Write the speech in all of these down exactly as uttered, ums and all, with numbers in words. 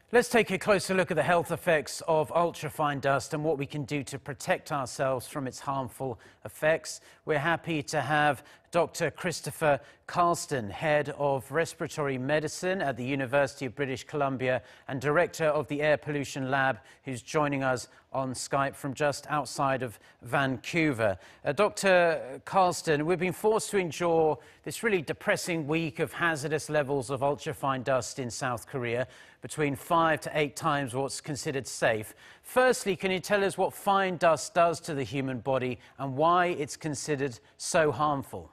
Let's take a closer look at the health effects of ultrafine dust and what we can do to protect ourselves from its harmful effects. We're happy to have Doctor Christopher Carlsten, Head of Respiratory Medicine at the University of British Columbia and Director of the Air Pollution Lab, who's joining us on Skype from just outside of Vancouver. Uh, Doctor Carlsten, we've been forced to endure this really depressing week of hazardous levels of ultrafine dust in South Korea, between five to eight times what's considered safe. Firstly, can you tell us what fine dust does to the human body and why it's considered so harmful?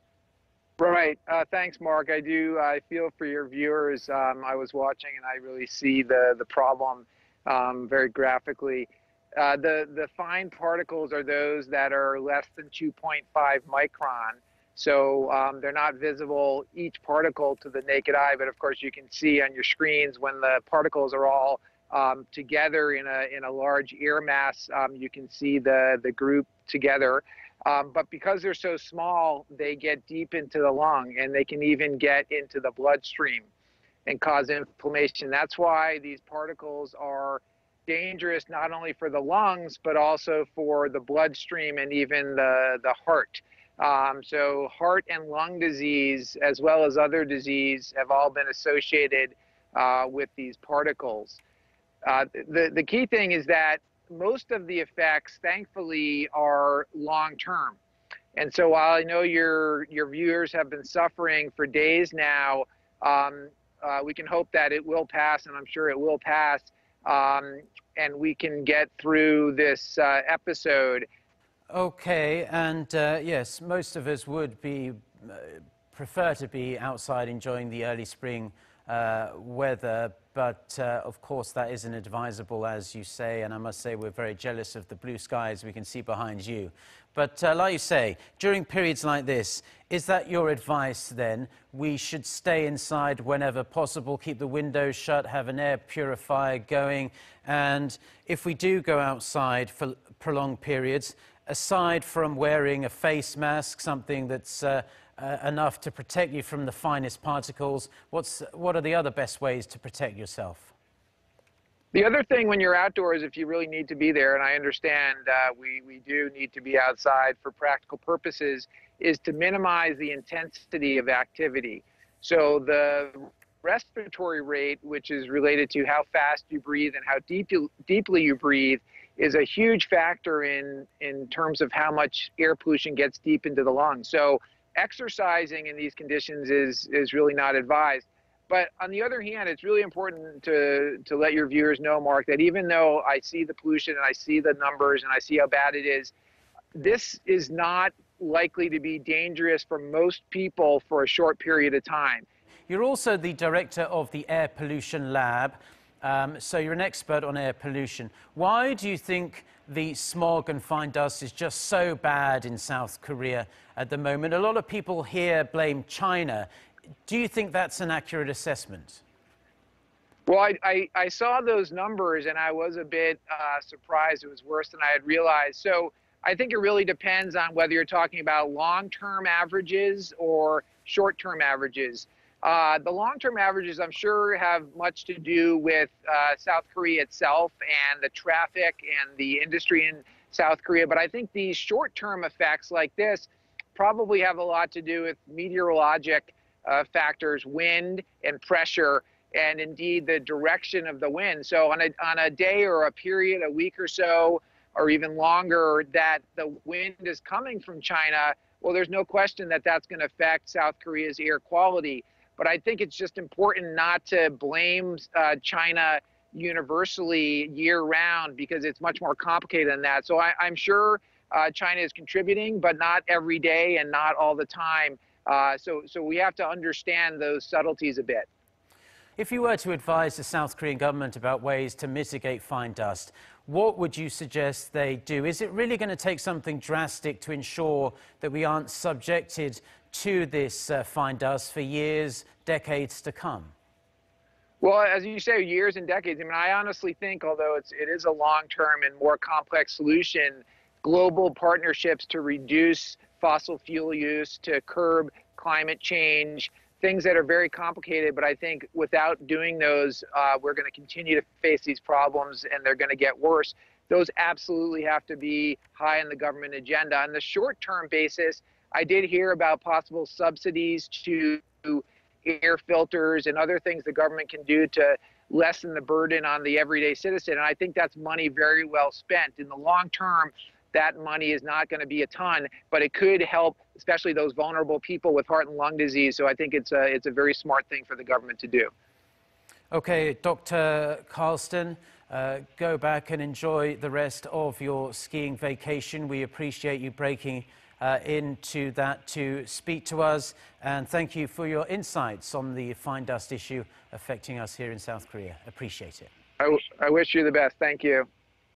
Right. Uh, thanks, Mark. I do. I feel for your viewers. Um, I was watching, and I really see the the problem um, very graphically. Uh, the the fine particles are those that are less than two point five micron. So um, they're not visible, each particle, to the naked eye, but of course you can see on your screens when the particles are all um, together in a in a large air mass. Um, you can see the the group together. Um, but because they're so small, they get deep into the lung, and they can even get into the bloodstream and cause inflammation. That's why these particles are dangerous not only for the lungs, but also for the bloodstream and even the, the heart. Um, so heart and lung disease, as well as other disease, have all been associated uh, with these particles. Uh, the, the key thing is that most of the effects, thankfully, are long-term. And so while I know your, your viewers have been suffering for days now, um, uh, we can hope that it will pass, and I'm sure it will pass, um, and we can get through this uh, episode. Okay, and uh, yes, most of us would be uh, prefer to be outside enjoying the early spring uh, weather, but uh, of course that isn't advisable, as you say, and I must say we're very jealous of the blue skies we can see behind you. But uh, like you say, during periods like this, is that your advice then? We should stay inside whenever possible, keep the windows shut, have an air purifier going, and if we do go outside for prolonged periods, aside from wearing a face mask, something that's uh, uh, enough to protect you from the finest particles, what's, what are the other best ways to protect yourself? The other thing when you're outdoors, if you really need to be there, and I understand uh, we, we do need to be outside for practical purposes, is to minimize the intensity of activity. So the respiratory rate, which is related to how fast you breathe and how deep you, deeply you breathe, is a huge factor in, in terms of how much air pollution gets deep into the lungs. So exercising in these conditions is, is really not advised. But on the other hand, it's really important to, to let your viewers know, Mark, that even though I see the pollution and I see the numbers and I see how bad it is, this is not likely to be dangerous for most people for a short period of time. You're also the director of the Air Pollution Lab. Um, so you're an expert on air pollution. Why do you think the smog and fine dust is just so bad in South Korea at the moment? A lot of people here blame China. Do you think that's an accurate assessment? Well, I, I, I saw those numbers and I was a bit uh, surprised. It was worse than I had realized. So I think it really depends on whether you're talking about long-term averages or short-term averages. Uh, the long-term averages, I'm sure, have much to do with uh, South Korea itself and the traffic and the industry in South Korea. But I think these short-term effects like this probably have a lot to do with meteorologic uh, factors, wind and pressure, and indeed the direction of the wind. So on a, on a day or a period, a week or so, or even longer, that the wind is coming from China, well, there's no question that that's going to affect South Korea's air quality. But I think it's just important not to blame uh, China universally year-round, because it's much more complicated than that. So I, I'm sure uh, China is contributing, but not every day and not all the time. Uh, so, so we have to understand those subtleties a bit. If you were to advise the South Korean government about ways to mitigate fine dust, what would you suggest they do? Is it really going to take something drastic to ensure that we aren't subjected to this uh, fine dust for years, decades to come? Well, as you say, years and decades. I mean, I honestly think, although it's, it is a long-term and more complex solution, global partnerships to reduce fossil fuel use, to curb climate change, things that are very complicated, but I think without doing those, uh, we're going to continue to face these problems and they're going to get worse. Those absolutely have to be high on the government agenda. On the short-term basis, I did hear about possible subsidies to air filters and other things the government can do to lessen the burden on the everyday citizen. And I think that's money very well spent. In the long term, that money is not going to be a ton, but it could help, especially those vulnerable people with heart and lung disease. So I think it's a, it's a very smart thing for the government to do. Okay, Doctor Carlsten, uh, go back and enjoy the rest of your skiing vacation. We appreciate you breaking uh, into that to speak to us, and thank you for your insights on the fine dust issue affecting us here in South Korea. Appreciate it. I, I wish you the best. Thank you.